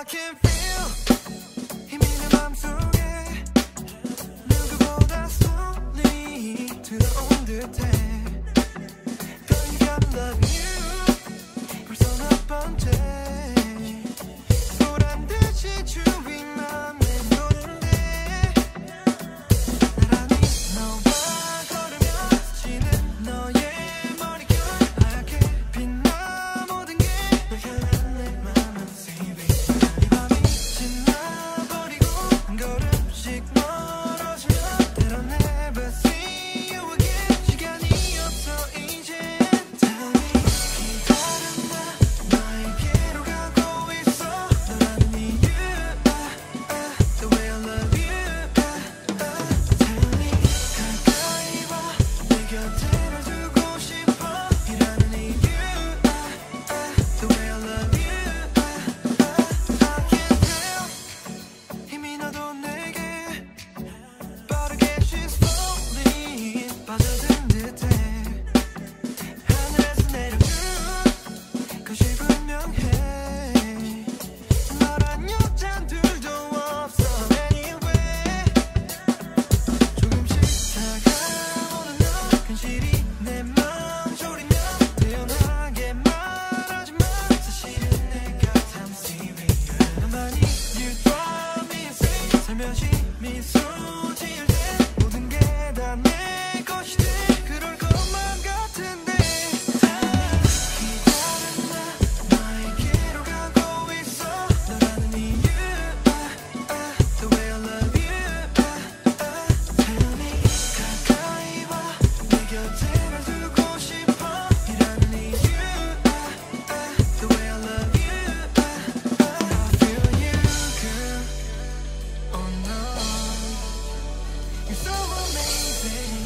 I can feel 힘이 내 맘속에 누구보다 손이 들어온 듯해. Girl, you got love you 벌써 몇 번째 보란 듯이 주위만 맴도는데 나란히 너와 걸으며 스치는 너의 머릿결 하얗게 빛나 모든 게 널 향한 내 맘은 saving. 이 밤이 지나버리고 한 걸음씩 멀어지면 때론 never see you again. 시간이 없어 이제 다니 기다린 나 너에게로 가고 있어. 너라는 이유 the way I love you 다니 가까이 와 내 곁에를 두고 싶어. 이라는 이유 the way I love you I can feel 힘이 나도 내게 빠르게 she's falling 빠져든 듯해. 하늘에서 내려준 것이 분명해. 너란 여잔 둘도 없어 anyway. 조금씩 다가오는 너 근실이 내 맘 졸이면 태연하게 말하지만 사실은 내가 참 serious. 너만이 you drive me insane. 살며시 미소 지을 때 모든 게 다 내 것이 돼. 그럴 것만 같은데 기다린 나 너에게로 가고 있어. 너라는 이유 the way I love you 다니 가까이 와 내 곁에를 두고 싶어. 이라는 이유 the way I love you I feel you girl. Oh no, you're so amazing.